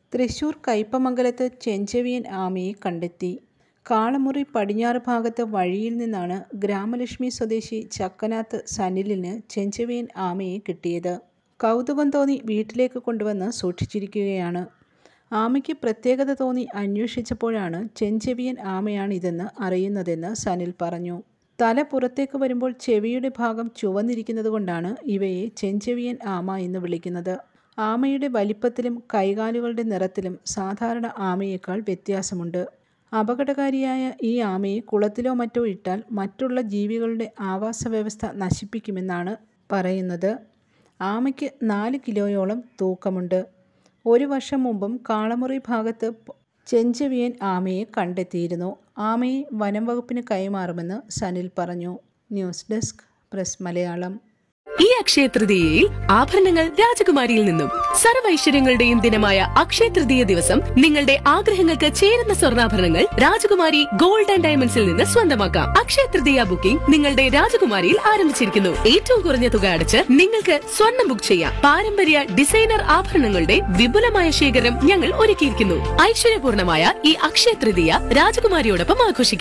തൃശൂർ കയ്പമംഗലത്ത് ചെഞ്ചെവിയൻ ആമയെ കണ്ടെത്തി. കാളമുറി പടിഞ്ഞാറ് ഭാഗത്ത് വഴിയിൽ നിന്നാണ് ഗ്രാമലക്ഷ്മി സ്വദേശി ചക്കനാത്ത് സനിലിന് ചെഞ്ചെവിയൻ ആമയെ കിട്ടിയത്. കൗതുകം തോന്നി വീട്ടിലേക്ക് കൊണ്ടുവന്ന് സൂക്ഷിച്ചിരിക്കുകയാണ്. ആമയ്ക്ക് പ്രത്യേകത തോന്നി അന്വേഷിച്ചപ്പോഴാണ് ചെഞ്ചെവിയൻ ആമയാണിതെന്ന് അറിയുന്നതെന്ന് സനിൽ പറഞ്ഞു. തല പുറത്തേക്ക് വരുമ്പോൾ ചെവിയുടെ ഭാഗം ചുവന്നിരിക്കുന്നതുകൊണ്ടാണ് ഇവയെ ചെഞ്ചെവിയൻ ആമ എന്ന് വിളിക്കുന്നത്. ആമയുടെ വലിപ്പത്തിലും കൈകാലുകളുടെ നിറത്തിലും സാധാരണ ആമയേക്കാൾ വ്യത്യാസമുണ്ട്. അപകടകാരിയായ ഈ ആമയെ കുളത്തിലോ മറ്റോ ഇട്ടാൽ മറ്റുള്ള ജീവികളുടെ ആവാസ വ്യവസ്ഥ നശിപ്പിക്കുമെന്നാണ് പറയുന്നത്. ആമയ്ക്ക് 4 കിലോയോളം തൂക്കമുണ്ട്. 1 വർഷം മുമ്പും കാളമുറി ഭാഗത്ത് ചെഞ്ചെവിയൻ ആമയെ കണ്ടെത്തിയിരുന്നു. ആമയെ വനം വകുപ്പിന് കൈമാറുമെന്ന് സനിൽ പറഞ്ഞു. News desk press Malayalam. ഈ അക്ഷയ തൃതീയയിൽ ആഭരണങ്ങൾ രാജകുമാരിയിൽ നിന്നും. സർവൈശ്വര്യങ്ങളുടെയും ദിനമായ അക്ഷയ തൃതീയ ദിവസം നിങ്ങളുടെ ആഗ്രഹങ്ങൾക്ക് ചേരുന്ന സ്വർണ്ണാഭരണങ്ങൾ രാജകുമാരി ഗോൾഡ് ആൻഡ് ഡയമണ്ട്സിൽ നിന്ന് സ്വന്തമാക്കാം. അക്ഷയ തൃതീയ ബുക്കിംഗ് നിങ്ങളുടെ രാജകുമാരിയിൽ ആരംഭിച്ചിരിക്കുന്നു. ഏറ്റവും കുറഞ്ഞ തുക അടച്ച് നിങ്ങൾക്ക് സ്വർണ്ണം ബുക്ക് ചെയ്യാം. പാരമ്പര്യ ഡിസൈനർ ആഭരണങ്ങളുടെ വിപുലമായ ശേഖരം ഞങ്ങൾ ഒരുക്കിയിരിക്കുന്നു. ഐശ്വര്യപൂർണമായ ഈ അക്ഷയ തൃതീയ രാജകുമാരിയോടൊപ്പം ആഘോഷിക്കാം.